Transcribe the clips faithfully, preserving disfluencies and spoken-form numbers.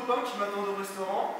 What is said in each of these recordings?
copain qui m'attendent au restaurant.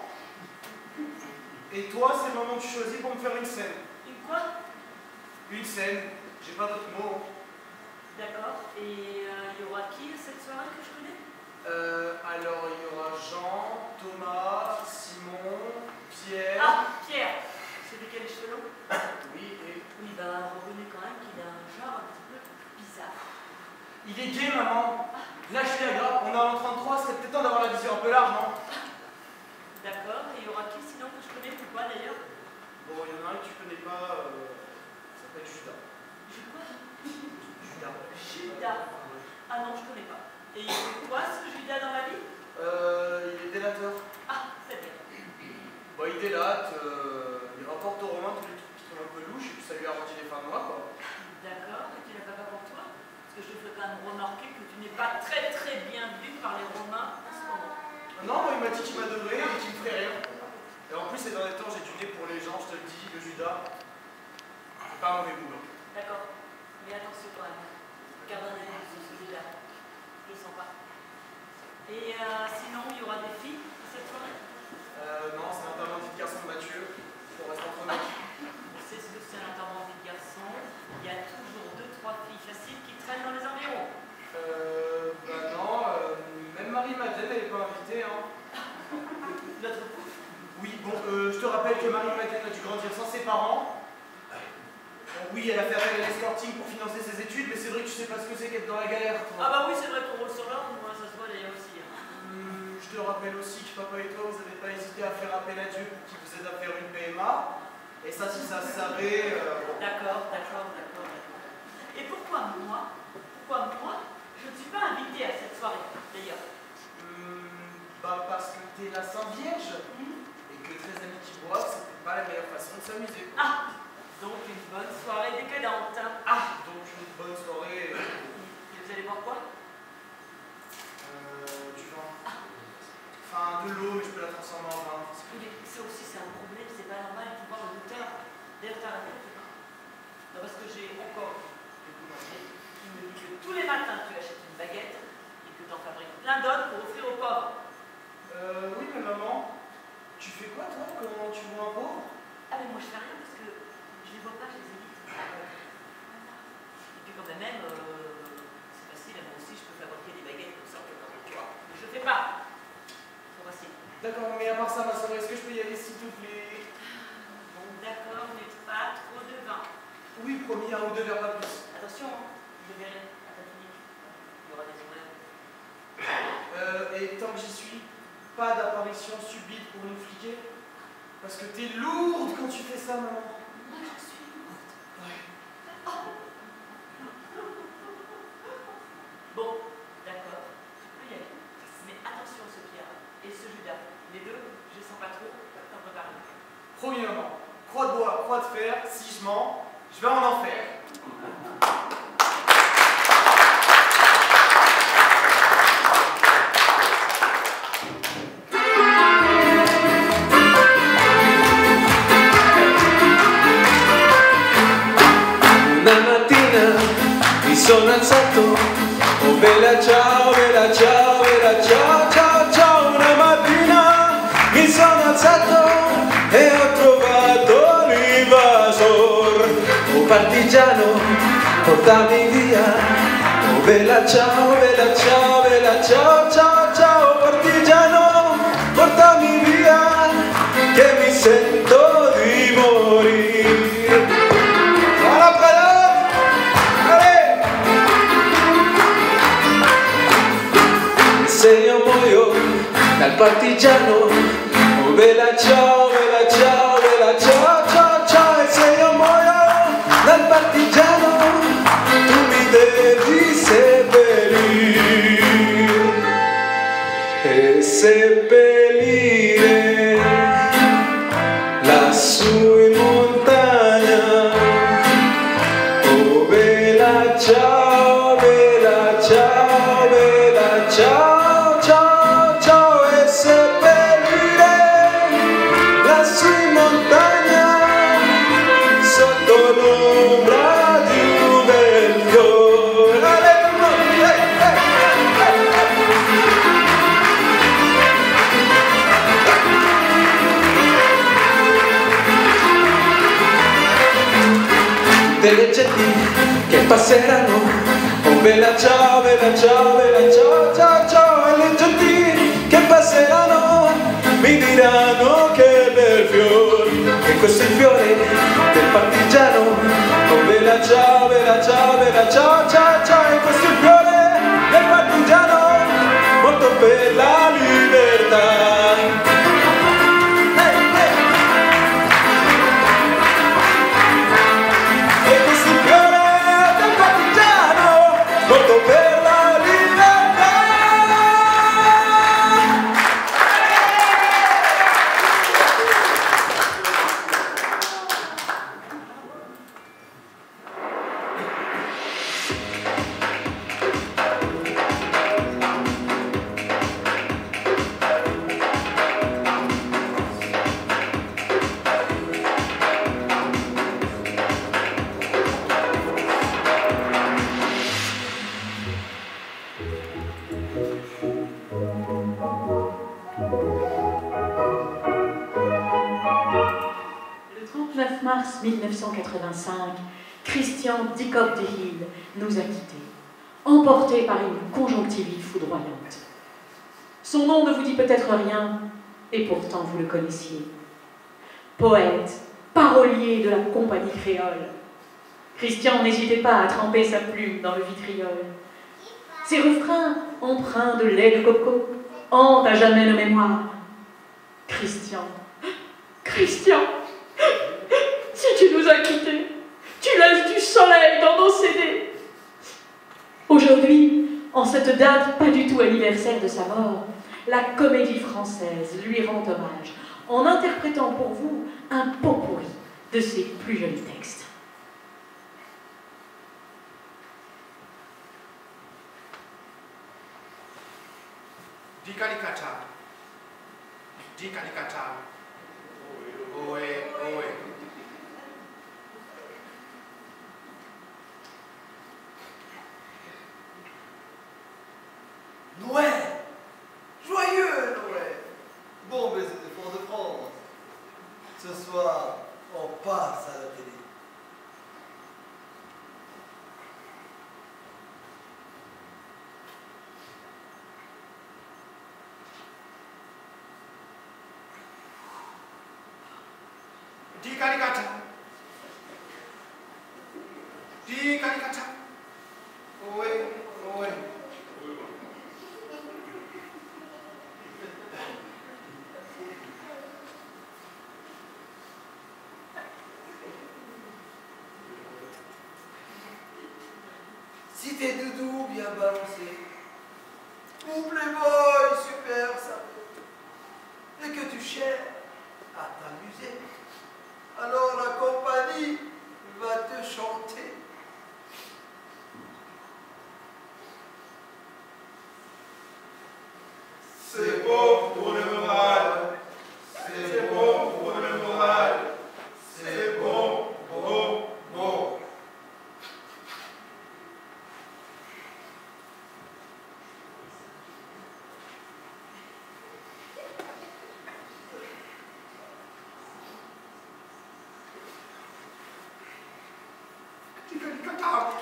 Et toi, c'est le moment que tu choisis pour me faire une scène. Une quoi? Une scène. J'ai pas d'autres mots. D'accord. Et euh, il y aura qui cette soirée que je connais? Euh, alors, il y aura Jean, Thomas, Simon, Pierre. Ah, Pierre. Celui qui a les cheveux longs? Oui, et... Oui, bah, reconnais quand même qu'il a un genre un petit peu bizarre. Il est gay, maman. Là, je suis agréable. On est en trente-trois, c'est peut-être temps d'avoir la vision un peu large, non? D'accord. Et il y aura qui sinon que je connais ou pas d'ailleurs? Bon, il y en a un que tu connais pas. Euh, ça s'appelle Judas. Je quoi? Judas. Judas. Ah non, je connais pas. Et il fait quoi ce Judas dans la vie? Euh, il est délateur. Ah, c'est bien. Bon, il délate, euh, il rapporte aux Romains tous les trucs qui sont un peu louches, et puis ça lui arrondit les fins de mois, quoi. D'accord. Et tu n'as pas peur pour toi? Parce que je te fais quand même remarquer que tu n'es pas très très bien vu par les Romains en ce moment. Non, moi, il m'a dit qu'il m'adorait et qu'il me ferait rien. Et en plus, ces derniers temps, j'ai du nez pour les gens, je te le dis, le Judas, c'est pas un mauvais boulot. D'accord. Mais attention quand même. Garde un œil sur celui-là. Je le sens pas. Et euh, sinon, il y aura des filles cette soirée? Euh, non, c'est l'enterrement de vie de garçon de Mathieu, pour rester entre nous. On sait ce que c'est un enterrement de vie de garçon. Il y a toujours deux, trois filles faciles qui traînent dans les environs. Euh, bah non, euh, même Marie-Madeleine, elle n'est pas invitée, hein. Notre pouf. Oui, bon, euh, je te rappelle que Marie-Madeleine a dû grandir sans ses parents. Bon, oui, elle a fait appel à l'escorting pour financer ses études, mais c'est vrai que tu sais pas ce que c'est qu'être dans la galère, toi. Ah bah oui, c'est vrai qu'on roule sur l'ordre, moi ça se voit d'ailleurs aussi. Hein. Hum, je te rappelle aussi que papa et toi, vous n'avez pas hésité à faire appel à Dieu pour qu'il vous aide à faire une P M A. Et ça, si ça se savait... Euh... D'accord, d'accord, d'accord, d'accord. Et pourquoi moi, pourquoi moi, je ne suis pas invitée à cette soirée, d'ailleurs? Hum, bah parce que t'es la Sainte Vierge, Mmh. et que très amis qui boivent, c'est peut-être pas la meilleure façon de s'amuser. Ah, donc une bonne soirée décadente. Ah, donc une bonne soirée. Et vous allez boire quoi? Euh, du vin. Enfin, de l'eau, mais je peux la transformer en vin. Mais ça aussi, c'est un problème, c'est pas normal, il faut voir le docteur. D'ailleurs, t'as arrêté le vin? Non, parce que j'ai encore le boulanger qui me dit que tous les matins, tu achètes une baguette et que t'en fabriques plein d'autres pour offrir aux pauvres. Euh, oui, mais maman, tu fais quoi, toi, quand tu vois un pauvre? Ah, mais moi, je fais rien parce que je les vois pas, je les évite. Et puis, quand même, euh, c'est facile, moi aussi, je peux fabriquer des baguettes comme ça, tu vois. Mais je fais pas. C'est facile. D'accord, mais à part ça, ma soeur, est-ce que je peux y aller, s'il te plaît? Bon, d'accord, mais pas trop de vin. Oui, promis, un ou deux verres, pas plus. Attention, hein, je verrai à ta clinique. Il y aura des horaires. Euh, et tant que j'y suis, pas d'apparition subite pour nous fliquer? Parce que t'es lourde quand tu fais ça, maman. Moi, je suis lourde. Ouais. Oh. Bon, d'accord, tu peux y aller. Mais attention, ce Pierre et ce Judas. Les deux, je les sens pas trop, t'en prépares. Promis, maman. Croix de bois, croix de fer, si je mens, je vais en enfer. Una mattina mi sono alzato, oh bella ciao, bella ciao, bella ciao, ciao, ciao. Una mattina mi sono alzato e ho trovato l'invasor. Oh partigiano, portami via, oh bella ciao, bella ciao, bella ciao, ciao, ciao. Partigiano, portami via, che mi sento di morire. Se io muoio dal partigiano, oh bella ciao, bella ciao, bella ciao, ciao, ciao. E se io muoio dal partigiano, tu mi devi seppellire e seppellire lassù in montagna. Oh bella ciao, bella ciao, bella ciao. delle genti che passeranno. Oh bella ciao, bella ciao, bella ciao, ciao, ciao. E le genti che passeranno mi diranno che bel fiore, che questo è il fiore del partigiano. Oh bella ciao, bella ciao, bella ciao, ciao, ciao. E questo è il fiore del partigiano, morto per la libertà. Per la libertà. mille neuf cent quatre-vingt-cinq, Christian Dickop de Hill nous a quittés, emporté par une conjonctivite foudroyante. Son nom ne vous dit peut-être rien, et pourtant vous le connaissiez. Poète, parolier de la compagnie créole, Christian n'hésitait pas à tremper sa plume dans le vitriol. Ses refrains, empreints de lait de coco, hantent à jamais nos mémoires. Christian, Christian, si tu nous as quittés, tu laisses du soleil dans nos C D. Aujourd'hui, en cette date pas du tout anniversaire de sa mort, la Comédie Française lui rend hommage en interprétant pour vous un pot-pourri de ses plus jolis textes. Di Calicata, Di Calicata, Ohé, ohé. Noël! Joyeux Noël! Bon baiser de Fort-de-France. Ce soir, on passe à la télé. Di Calicata, Di Calicata, ohé, ohé. Si tes doudous bien balancés, ou Playboy super sapé, et que tu cherches à t'amuser, alors la compagnie va te chanter. C'est bon pour le moral, c'est bon pour le moral, c'est bon, bon, bon. Di Calicata,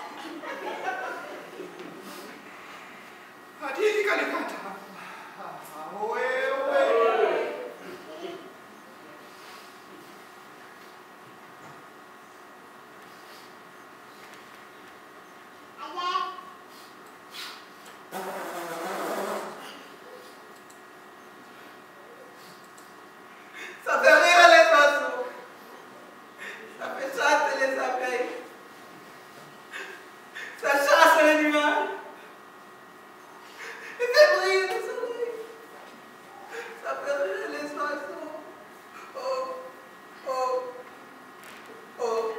Di Calicata. Ohé, ohé. Ça fait rire les oiseaux, ça fait chanter les abeilles, ça chasse les nuages, et fait briller le soleil, ça fait rire les oiseaux. Oh, oh, oh.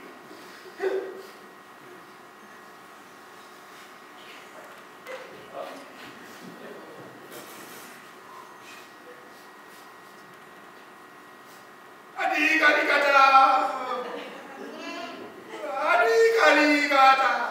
Di Calicata, Di Calicata.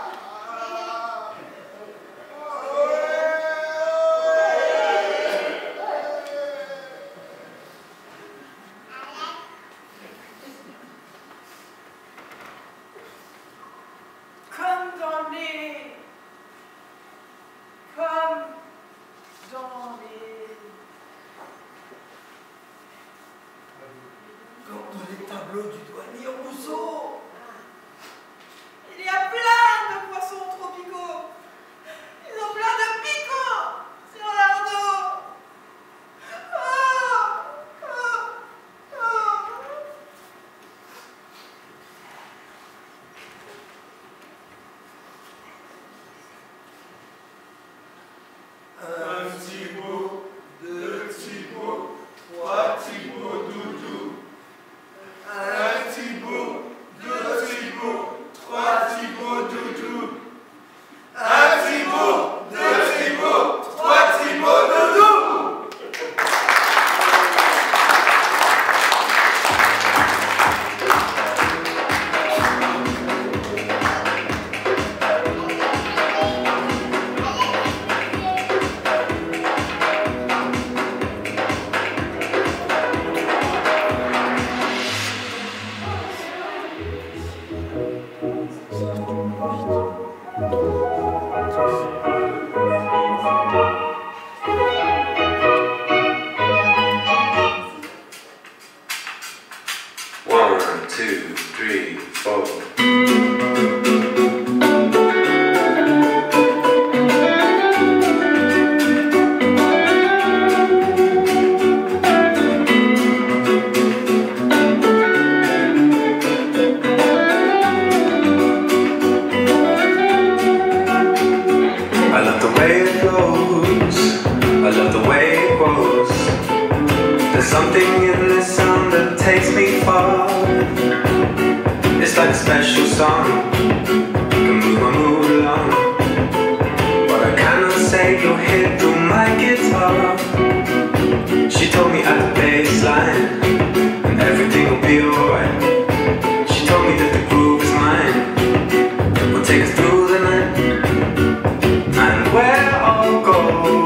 song, can move my mood along. But I cannot say you'll hit through my guitar. She told me at the bass line, and everything will be alright. She told me that the groove is mine, it will take us through the night. And where I'll go,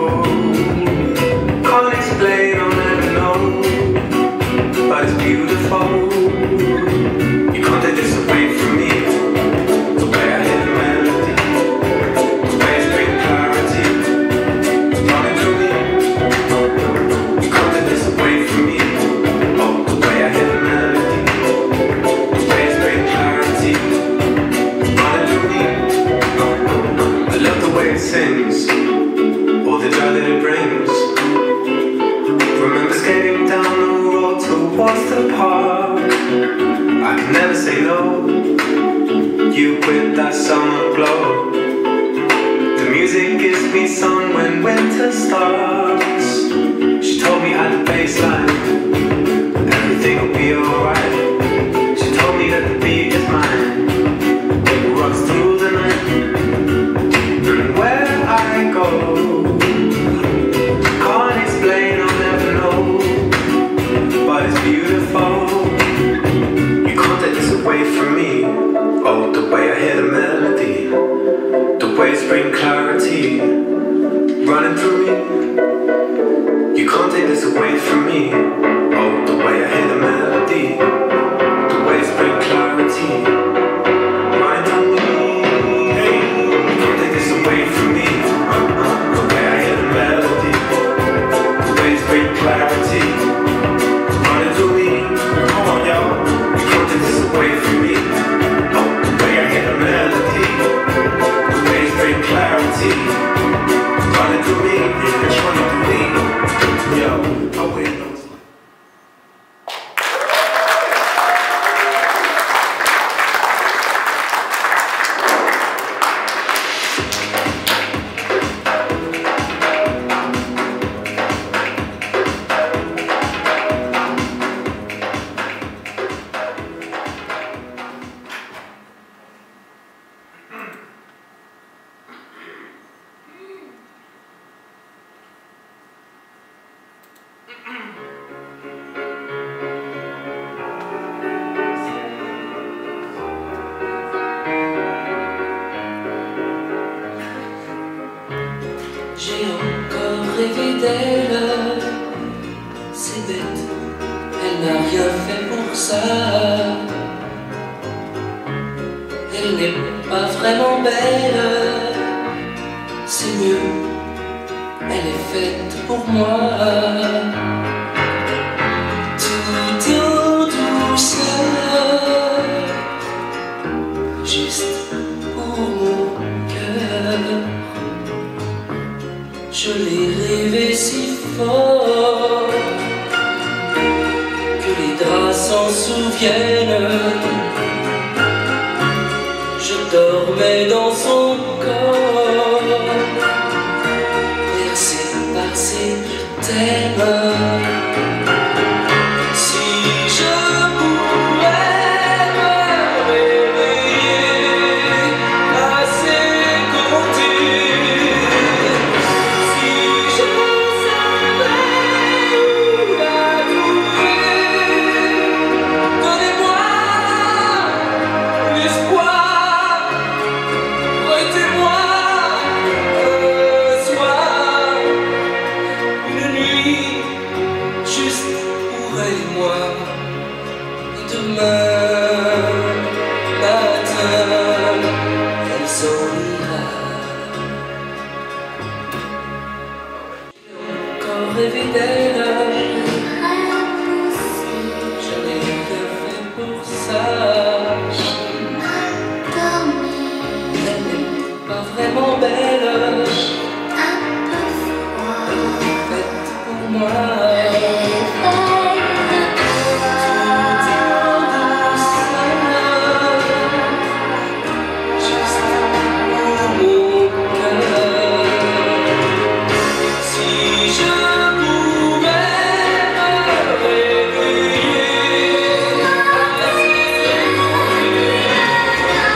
can't explain, I'll never know. But it's beautiful. You can't take this away from me. The way I hear the melody, the way it's bring clarity, it's running through me. You can't take this away from me. Oh, the way I hear the melody, the way it's bring clarity, it's running through me. I love the way it sings, all the joy that it brings. Remember skating down the road towards the park. I can never say no. You with that summer glow. The music gives me sun when winter starts. She told me at the baseline, everything will be alright. She told me that the beat is mine, it will run through the night. And where I go, can't explain, I'll never know. But it's beautiful. You can't take this away from me. Oh, the way I hear the melody, the way it's bring clarity, running through me. You can't take this away from me. Oh, the way I hear the melody, the way it's bring clarity, running through me. You can't take this away from me. Uh-uh. The way I hear the melody, the way it's bring clarity, running through me. Come on, y'all. You can't take this away from me. Oh, the way I hear the melody, the way it's bring clarity, running through me. It's running through me. Yo, I wait no time. J'ai encore rêvé d'elle, c'est bête, elle n'a rien fait pour ça. Elle n'est pas vraiment belle, c'est mieux, elle est faite pour moi. Tout en douceur, juste pour mon cœur. Je l'ai rêvé si fort que les draps s'en souviennent. Je dormais dans son corps, bercé par ses je t'aime. Si je pouvais me réveiller à ses côtés, rêvé d'elle, je n'ai rien fait pour ça. Elle n'est pas vraiment belle, elle est faite pour moi. Thank you.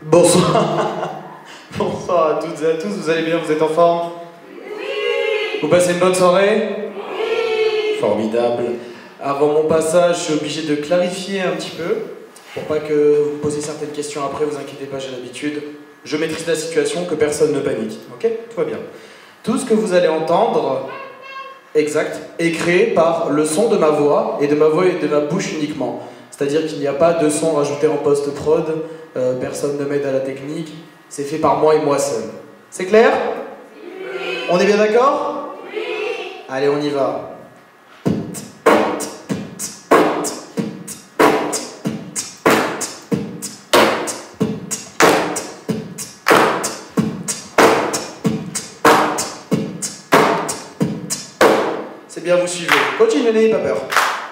Bonsoir. Bonsoir à toutes et à tous, vous allez bien, vous êtes en forme? Oui. Vous passez une bonne soirée? Oui. Formidable. Avant mon passage, je suis obligé de clarifier un petit peu, pour pas que vous posiez certaines questions après, vous inquiétez pas, j'ai l'habitude. Je maîtrise la situation, que personne ne panique, ok? Tout va bien. Tout ce que vous allez entendre, exact, est créé par le son de ma voix, et de ma voix et de ma bouche uniquement. C'est-à-dire qu'il n'y a pas de son rajouté en post-prod, euh, personne ne m'aide à la technique, c'est fait par moi et moi seul. C'est clair? Oui. On est bien d'accord? Oui. Allez, on y va. C'est bien, vous suivez. Continuez, n'ayez pas peur.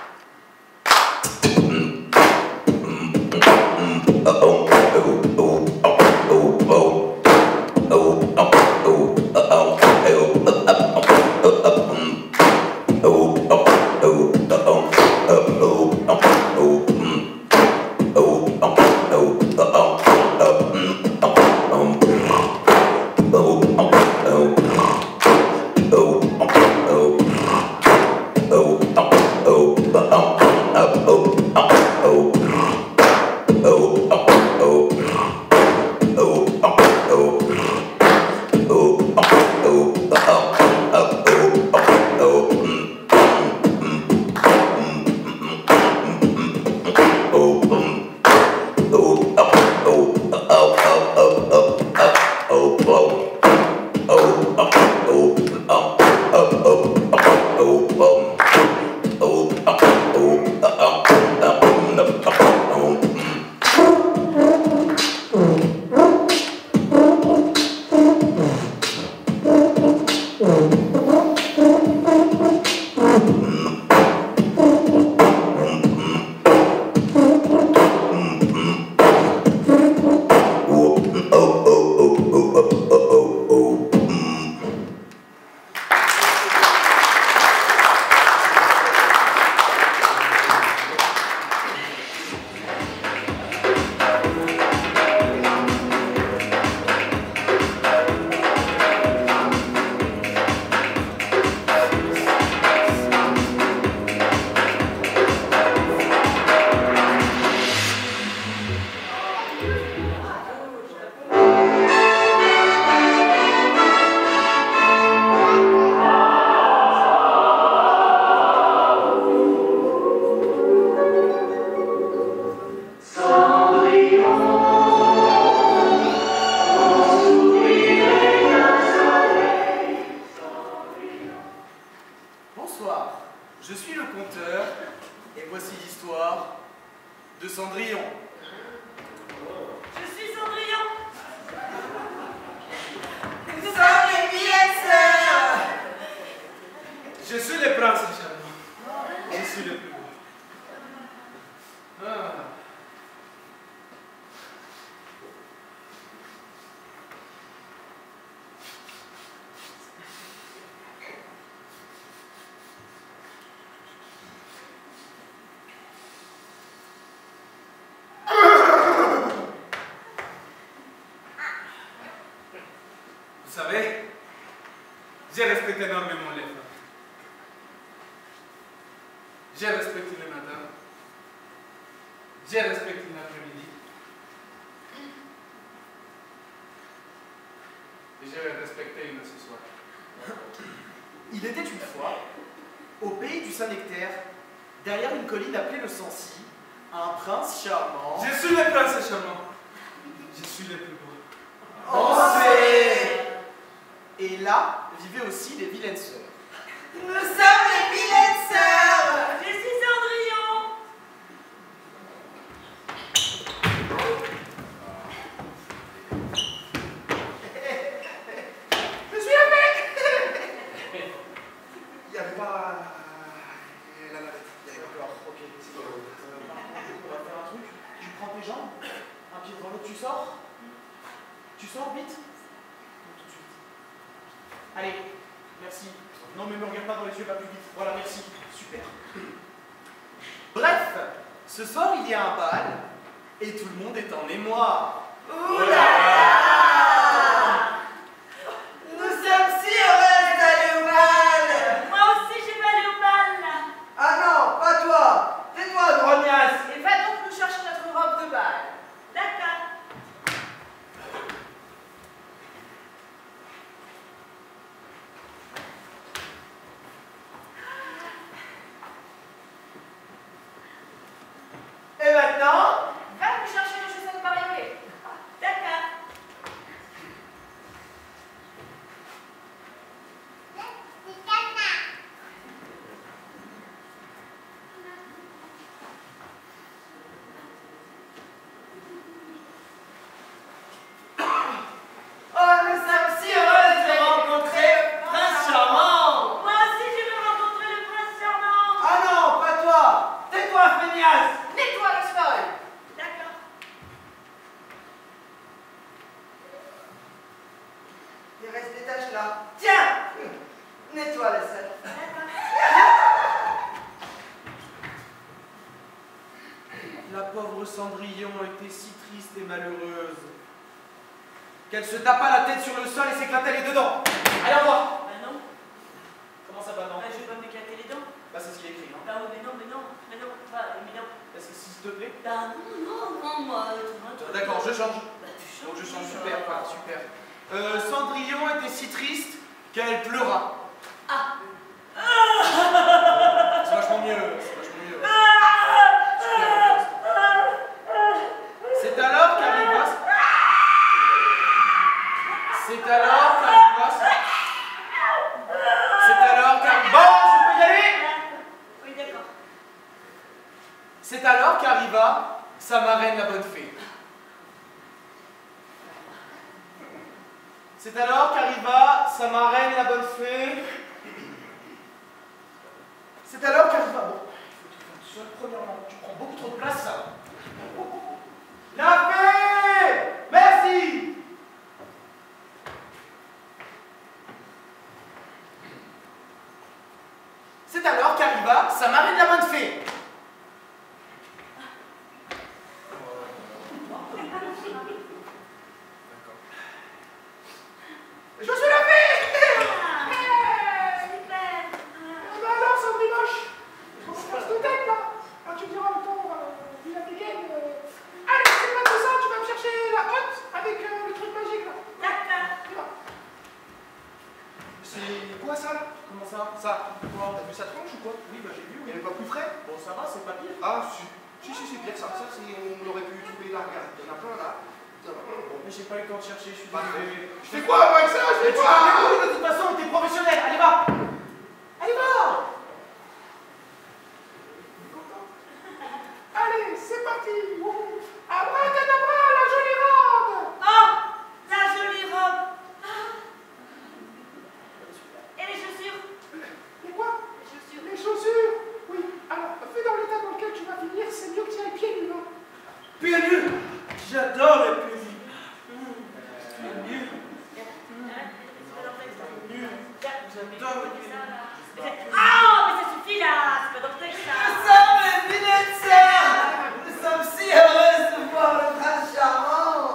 Vous savez, je respecte énormément les femmes. Je respecte le matin. Je respecte l'après-midi. Et je vais respecter une ce soir. Il était une fois, au pays du Saint-Nectaire, derrière une colline appelée le Sancy, un prince charmant. Je suis le prince charmant. Je suis le plus beau. On sait. Et là vivaient aussi les vilaines sœurs. Nous sommes les vilaines sœurs. Je suis Cendrillon. Je suis un mec. Il n'y avait pas... La navette. Il n'y avait pas peur. Ok, c'est bon. Euh, par contre, on va faire un truc. Tu prends tes jambes, un pied devant l'autre, tu sors. Tu sors vite. Tout de suite. Allez, merci. Non, mais me regarde pas dans les yeux, pas plus vite. Voilà, merci. Super. Bref, ce soir, il y a un bal, et tout le monde est en émoi. Ouh là là! Nous sommes si heureuses d'aller au bal! Moi aussi, j'ai pas allé au bal, là. Ah non, pas toi! Tais-toi, grognasse! Et va donc nous chercher notre robe de bal. D'accord. Et maintenant? Va nous chercher les chaussettes mariées. D'accord. Oh, nous sommes si heureuses de rencontrer le prince charmant! Moi aussi, je veux rencontrer le prince charmant. Ah non, pas toi! Tais-toi, feignasse! Nettoie le sol. D'accord. Il reste des taches là. Tiens! Nettoie le sol. La pauvre Cendrillon était si triste et malheureuse qu'elle se tapa la tête sur le sol et s'éclata les deux dents. Allez, au revoir. Bah non. Comment ça va, non? Bah, je vais pas m'éclater les dents. Bah, c'est ce qu'il écrit, non? Bah oui, mais non, mais non. Mais non. Bah, mais non. Est-ce que s'il te plaît? Bah non, non, non, moi. moi, toi, D'accord, je change. Bah, tu changes. Donc je change, super, voilà, super. Euh, Cendrillon était si triste qu'elle pleura. Ah. C'est vachement mieux, c'est vachement mieux. Super, c'est alors qu'arriva... C'est alors qu'arriva... C'est alors qu'arriva... Bon, je peux y aller? Oui, d'accord. C'est alors qu'arriva sa marraine la bonne fée. C'est alors qu'arriva sa marraine la bonne fée. C'est alors qu'arriva... Bon, il faut que tu fasses premièrement, tu prends beaucoup trop de place, ça. La fée! Merci! C'est alors qu'arriva sa marraine la bonne fée. Je suis la fée! Ah, super. Ah bah alors, ça me moche. On se passe de tête, là. Ah, tu me diras le temps, euh, il a des gaines. Euh... Allez, c'est pas tout ça, tu vas me chercher la hotte avec euh, le truc magique, là. D'accord. C'est quoi, ça, là? Comment ça? Ça? Quoi? T'as vu sa tronche ou quoi? Oui, bah j'ai vu, oui. Il n'y avait pas plus frais? Bon, ça va, c'est pas pire. Ah, si. Si, si, c'est pire, ça. Ça, c'est... On aurait pu trouver là, regarde. Il y en a plein, là. Bon, mais j'ai pas eu le temps de chercher, je suis désolé. Je fais quoi, moi, avec ça? Je fais quoi? De toute façon, t'es professionnel. Allez, va! Allez, va! Allez, c'est parti! Abracadabra, la jolie robe! Oh, la jolie robe. Et les chaussures? Et quoi? Les chaussures. Les chaussures? Oui. Alors, fais dans l'état dans lequel tu vas finir, c'est mieux que tu ailles pieds nus. Pieds nus? J'adore les pieds nus. Pieds nus. J'adore les pieds nus. Ah, mais ça suffit là, c'est pas dans le texte Nous ça. sommes les filets de sœurs! Nous sommes si heureuses de voir le prince charmant!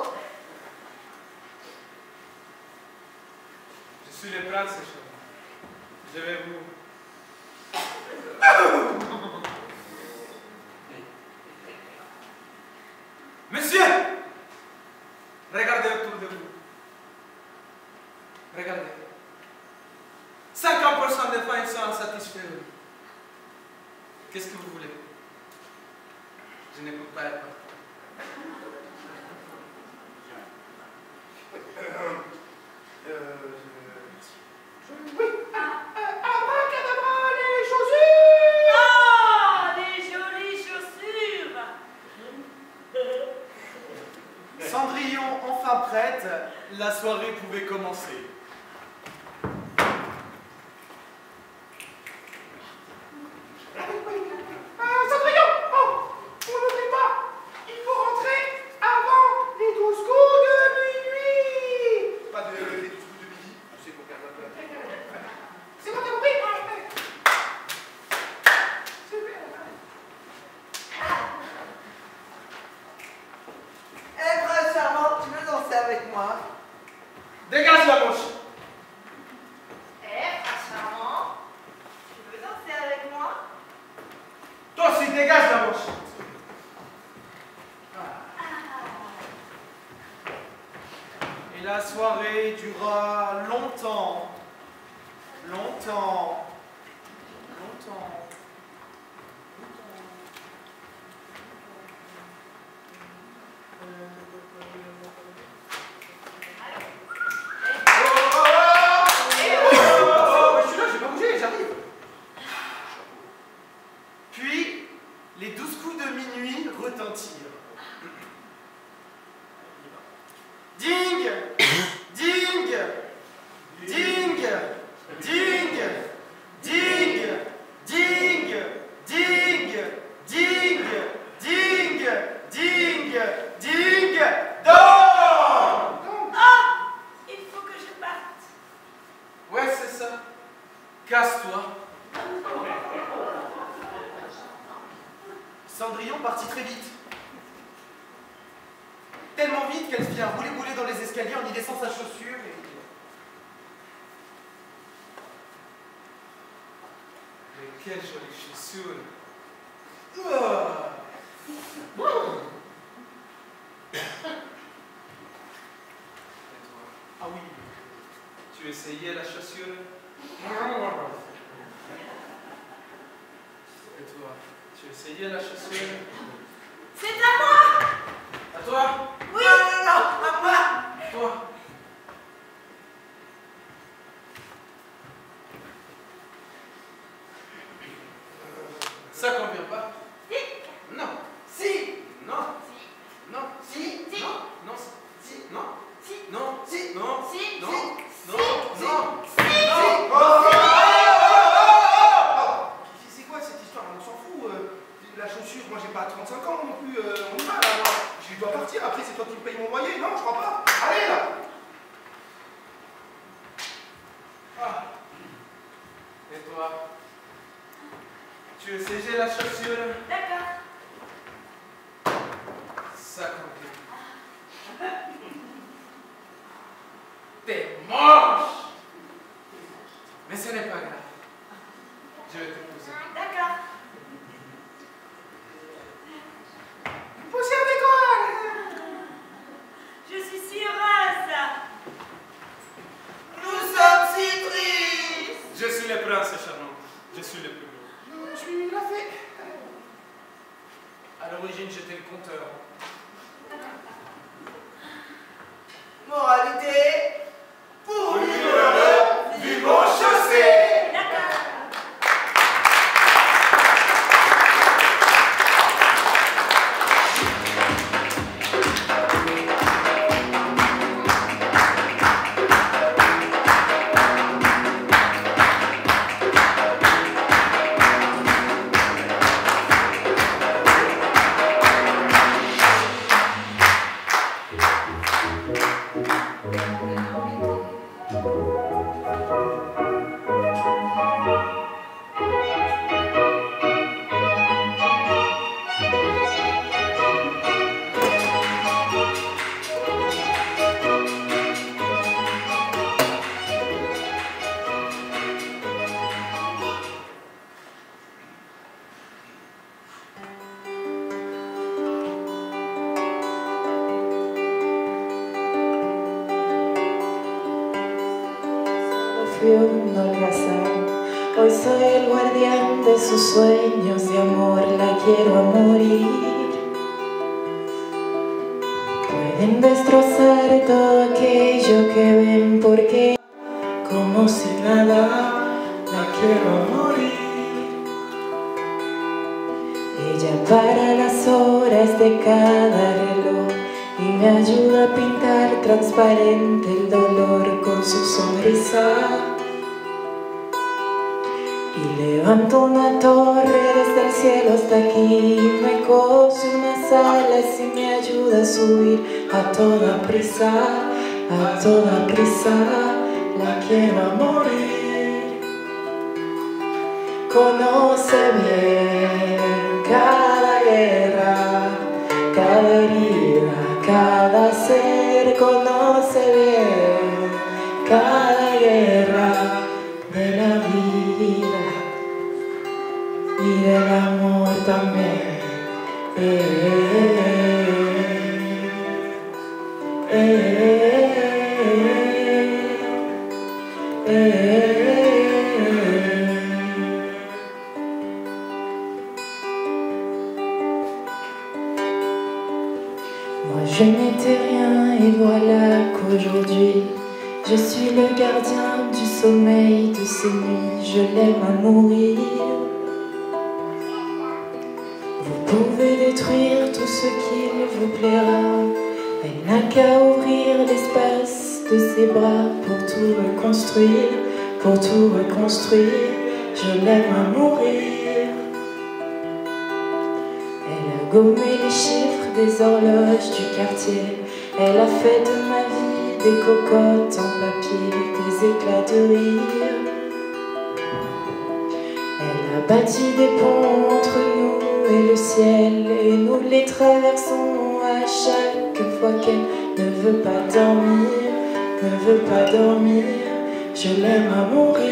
Je suis le prince charmant. Je vais vous... Monsieur! Regardez autour de vous. Regardez. cinquante pour cent des femmes sont insatisfaites. Qu'est-ce que vous voulez? Je ne peux pas être partout. Euh, je... Oui, abracadabra, les chaussures! Ah, les jolies chaussures. Cendrillon enfin prête, la soirée pouvait commencer. Euh, Cendrillon! Oh! On n'oublie pas! Il faut rentrer avant les douze coups de minuit! Pas de les douze coups de midi, tu sais, pour perdre un peu. C'est bon, t'as compris? Super! Eh, prince charmant, la soirée durera longtemps, longtemps, longtemps. Puis, les douze coups de minuit retentirent. Ding! Ding! Ding! Ding! Ding! Ding! Ding! Ding! Ding! Ding! Ding! Dors! Ah! Il faut que je parte. Ouais, c'est ça. Casse-toi. Cendrillon partit très vite. Tellement vite qu'elle vient rouler bouler dans les escaliers en y laissant sa chaussure et... Mais quelle jolie chaussure. Ah. Ah oui, tu essayais la chaussure? Et toi, tu essayais la chaussure? C'est à moi! À toi? Oui! Non, non, non, à moi! À toi? Ça convient pas? Si! Non! Si! Non! Non! Si! Si! Non! Non! Si! Non! Si! Non! Si! Non! Si! Non! Si! Non! Si! Non! Si! Non! Oh! C'est quoi cette histoire? On s'en fout. euh, La chaussure, moi j'ai pas trente-cinq ans non plus. euh, On y va là. Non. Je dois partir. Après, c'est toi qui me payes mon loyer. Non, je crois pas. Allez là! Ah. Et toi? Tu essayais la chaussure? D'accord. Ça compte. T'es moche! Mais ce n'est pas grave. Je vais t'épouser. D'accord. Poussière d'école! Je suis si heureuse. Nous sommes si tristes. Je suis le prince charmant. Je suis le plus beau. Je suis la fée. À l'origine, j'étais le conteur. Moralité, pour vivre heureux, vivons chaussés. D'accord. Un holgazán. Hoy soy el guardián de sus sueños de amor, la quiero a morir. Pueden destrozar todo aquello que ven porque como si nada, la quiero a morir. Ella para las horas de cada reloj y me ayuda a pintar transparente el dolor con su sonrisa. Y levanto una torre desde el cielo hasta aquí, me cose unas alas y me ayuda a subir a toda prisa, a toda prisa, la quiero a morir. Conoce bien cada guerra, cada herida, cada ser, conoce bien cada guerra de la vida y del amor también. Eh, eh, eh, Moi je n'étais rien et voilà qu'aujourd'hui je suis le gardien du sommeil de ces nuits. Je l'aime à mourir. Vous pouvez détruire tout ce qu'il vous plaira. Elle n'a qu'à ouvrir l'espace de ses bras pour tout reconstruire, pour tout reconstruire. Je l'aime à mourir. Elle a gommé les chiffres des horloges du quartier. Elle a fait de ma vie des cocottes en papier, des éclats de rire. Elle a bâti des ponts entre nous et le ciel, et nous les traversons à chaque fois qu'elle ne veut pas dormir, ne veut pas dormir. Je l'aime à mourir.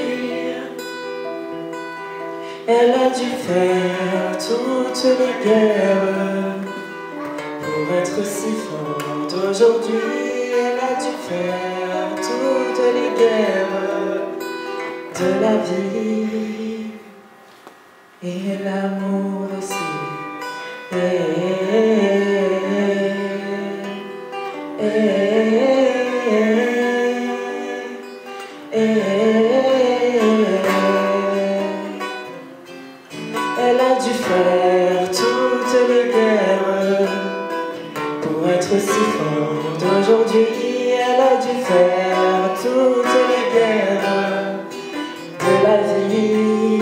Elle a dû faire toutes les guerres pour être si forte aujourd'hui. Elle a dû faire toutes les guerres de la vie et l'amour aussi. Et, et, et, et, elle a dû faire toutes les guerres pour être si forte aujourd'hui. Elle a dû faire toutes les guerres de la vie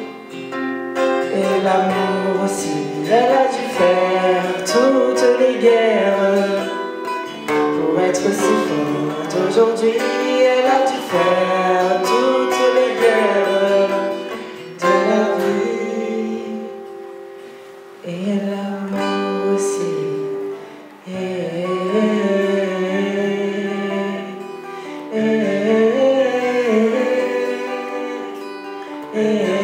et l'amour aussi. Elle a dû faire toutes les guerres pour être si forte aujourd'hui. Elle a dû faire toutes les guerres de la vie et l'amour aussi. Et, et, et, et,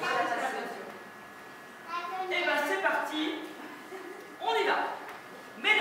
Eh ben c'est parti, on y va.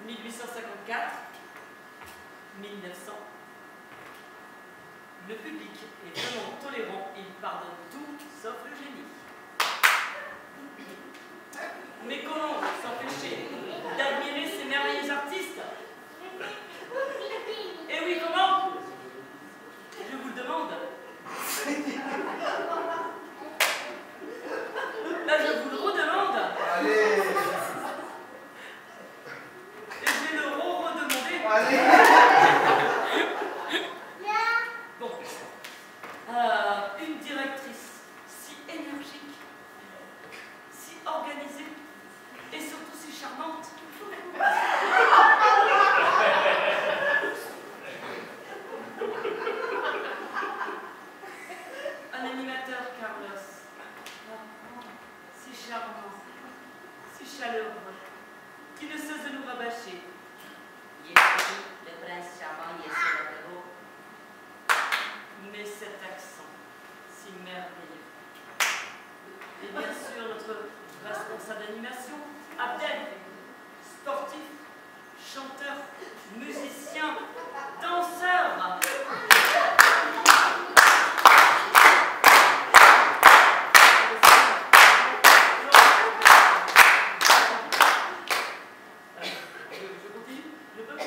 mille huit cent cinquante-quatre, mille neuf cents. Le public est vraiment tolérant, il pardonne tout sauf le génie. Mais comment s'empêcher d'admirer ces merveilleux artistes? Et oui, comment? Je vous le demande. Là, je vous le redemande. Allez. Et je vais le re-redemander. Allez. Bon. Euh, une directrice si énergique, si organisée et surtout si charmante. Un animateur, Carlos, si charmant, si chaleureux, qui ne cesse de nous rabâcher. Il est le prince charmant, il est sur le bureau. Mais cet accent si merveilleux. Et bien sûr, notre responsable d'animation, Abdel, sportif, chanteur, musicien, danseur. Je continue, je peux.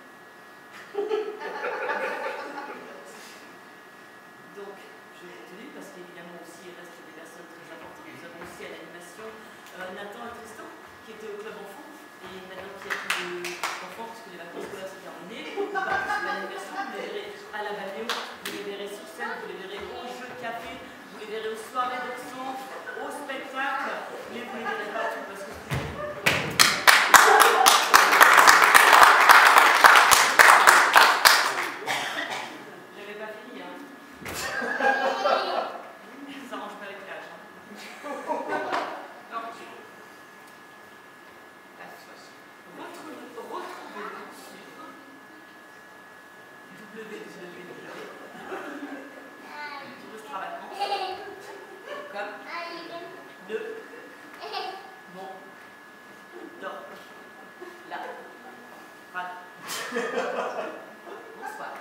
Donc, je continue parce qu'évidemment aussi il reste des personnes très importantes. Nous avons aussi à l'animation euh, Nathan et Tristan qui étaient au club enfant et maintenant qui a plus d'enfants puisque les vacances scolaires sont terminées. Vous participez à l'animation, vous les verrez à la Bagnole, vous les verrez sur scène, vous les verrez au jeu de café, vous les verrez aux soirées d'action, au spectacle, mais vous les verrez partout parce que c'est j'avais pas fini, hein. Ça range pas avec l'âge. Hein. Non. Retrouvez-nous sur w w w point touristravacance comme le bon dans la radio. Bonsoir.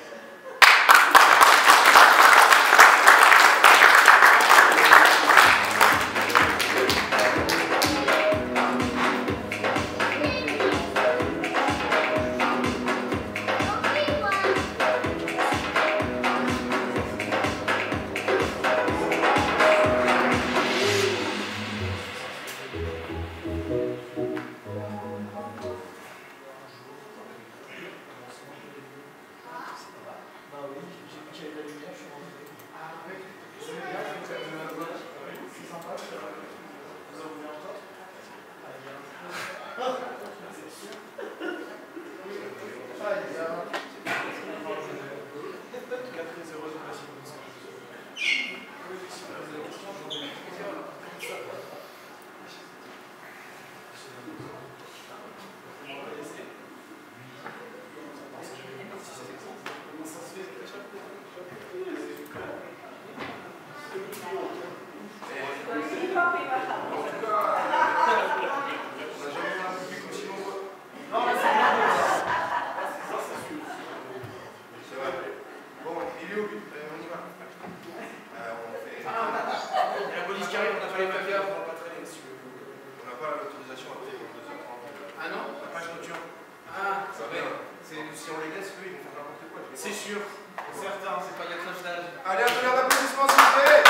Allez, un peu d'applaudissements, s'il vous plaît.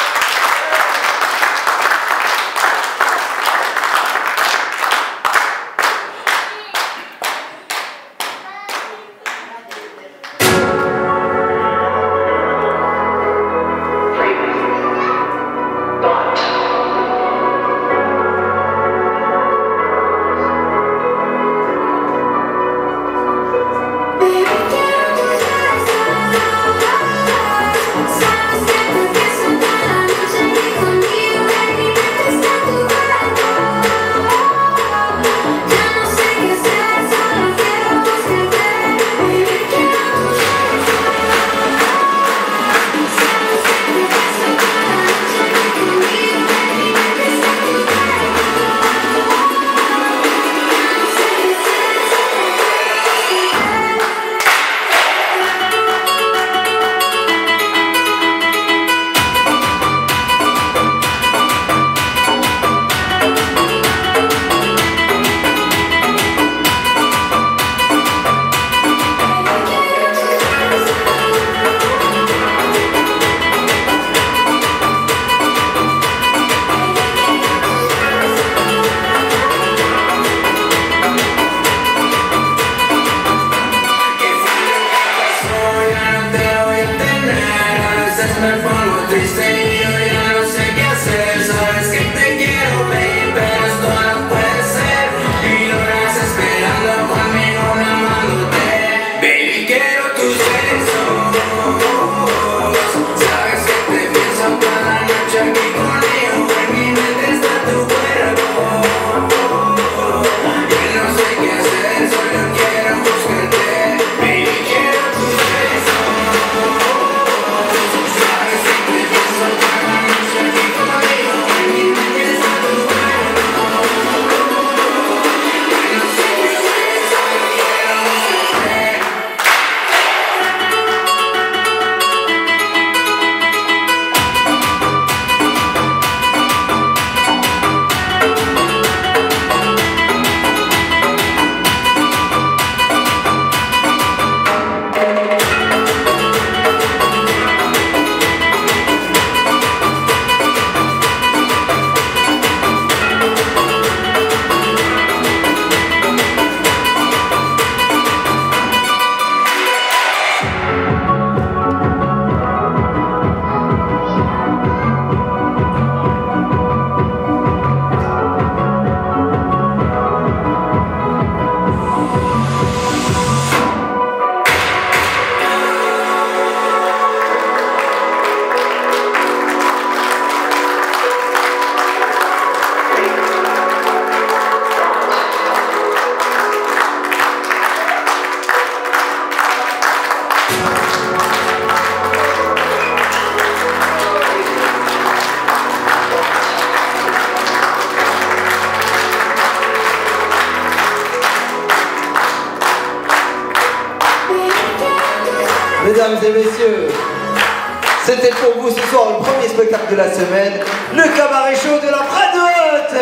Baby, Mesdames et messieurs, c'était pour vous ce soir le premier spectacle de la semaine, le cabaret show de la Prade Haute.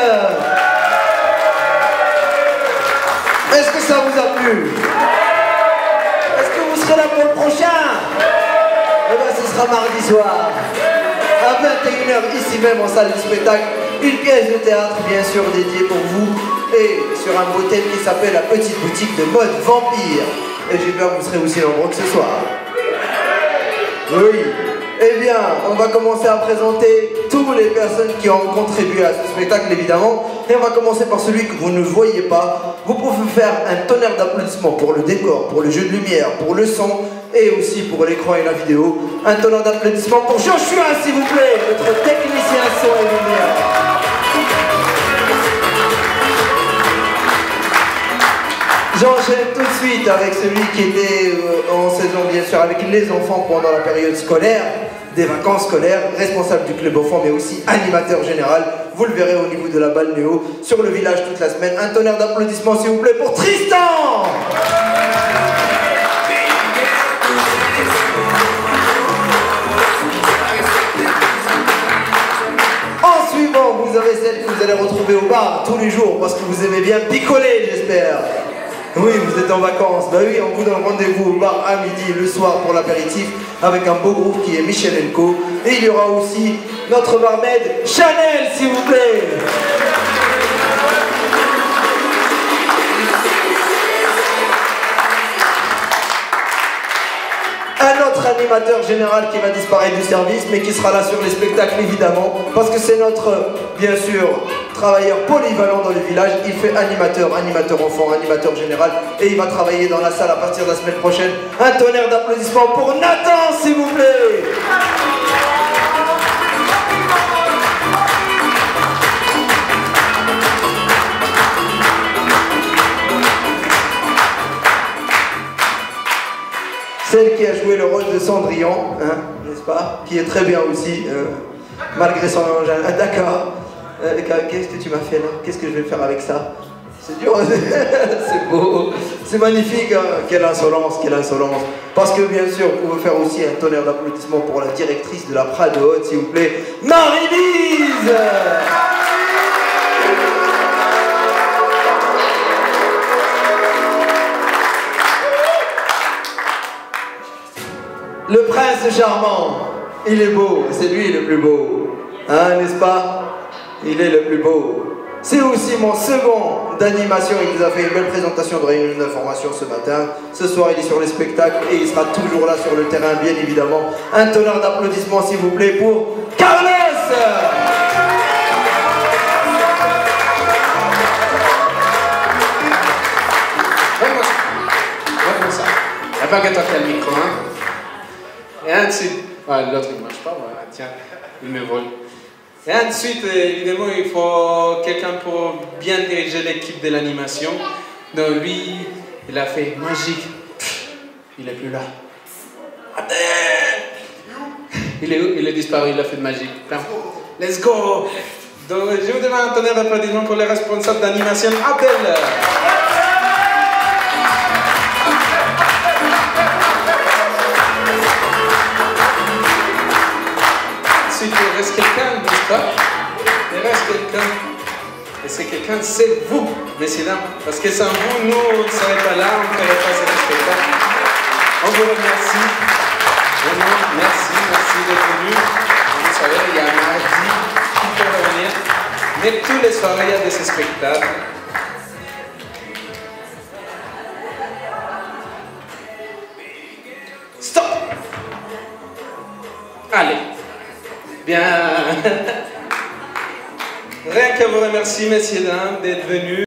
Est-ce que ça vous a plu? Est-ce que vous serez là pour le prochain? Eh bien, ce sera mardi soir, à vingt et une heures, ici même en salle de spectacle, une pièce de théâtre bien sûr dédiée pour vous, et sur un beau thème qui s'appelle La Petite Boutique de Mode Vampire. Et j'espère que vous serez aussi nombreux ce soir. Oui, eh bien, on va commencer à présenter toutes les personnes qui ont contribué à ce spectacle, évidemment. Et on va commencer par celui que vous ne voyez pas. Vous pouvez faire un tonnerre d'applaudissements pour le décor, pour le jeu de lumière, pour le son, et aussi pour l'écran et la vidéo. Un tonnerre d'applaudissements pour Joshua, s'il vous plaît, notre technicien son et lumière. J'enchaîne tout de suite avec celui qui était euh, en saison, bien sûr, avec les enfants pendant la période scolaire, des vacances scolaires, responsable du club enfant, mais aussi animateur général. Vous le verrez au niveau de la balnéo, sur le village toute la semaine. Un tonnerre d'applaudissements, s'il vous plaît, pour Tristan! En suivant, vous avez celle que vous allez retrouver au bar tous les jours, parce que vous aimez bien picoler, j'espère. Oui, vous êtes en vacances. Bah oui, on vous donne rendez-vous au bar à midi le soir pour l'apéritif avec un beau groupe qui est Michel and Co. Et il y aura aussi notre barmaid Chanel, s'il vous plaît. Un autre animateur général qui va disparaître du service, mais qui sera là sur les spectacles évidemment, parce que c'est notre, bien sûr, travailleur polyvalent dans le village. Il fait animateur, animateur enfant, animateur général, et il va travailler dans la salle à partir de la semaine prochaine. Un tonnerre d'applaudissements pour Nathan, s'il vous plaît. Celle qui a joué le rôle de Cendrillon, hein, n'est-ce pas? Qui est très bien aussi, euh, malgré son engin. Ah, d'accord. Euh, Qu'est-ce que tu m'as fait là? Qu'est-ce que je vais faire avec ça? C'est dur, c'est beau, c'est magnifique, hein. Quelle insolence, quelle insolence. Parce que bien sûr, vous pouvez faire aussi un tonnerre d'applaudissements pour la directrice de la Prade Haute, s'il vous plaît, Marie-Lise. Le prince charmant, il est beau, c'est lui le plus beau, hein, n'est-ce pas? Il est le plus beau. C'est aussi mon second d'animation, il nous a fait une belle présentation de réunion d'information ce matin. Ce soir, il est sur les spectacles et il sera toujours là sur le terrain, bien évidemment. Un tonnerre d'applaudissements, s'il vous plaît, pour Carlos. Il n'y a pas que toi qui as le micro, hein? Et ensuite, ah, l'autre il ne marche pas, voilà, tiens, il me vole. Et ensuite, évidemment, il faut quelqu'un pour bien diriger l'équipe de l'animation. Donc lui, il a fait magique. Il n'est plus là. Il est où? Il est disparu, il a fait de magique. Let's go! Donc je vous demande un tonnerre d'applaudissements pour les responsables d'animation Abdel. Ensuite, il reste quelqu'un, n'est-ce pas? Il reste quelqu'un. Et c'est quelqu'un, c'est vous, messieurs, dames. Parce que sans vous, nous, on ne serait pas là, on ne ferait pas ce spectacle. On vous remercie. Vraiment, merci, merci d'être venus. Vous savez, il y a un mardi qui peut revenir. Mais tous les soirs, il y a de ces spectacles. Stop! Allez. Bien. Rien qu'à vous remercier, messieurs, dames, d'être venus.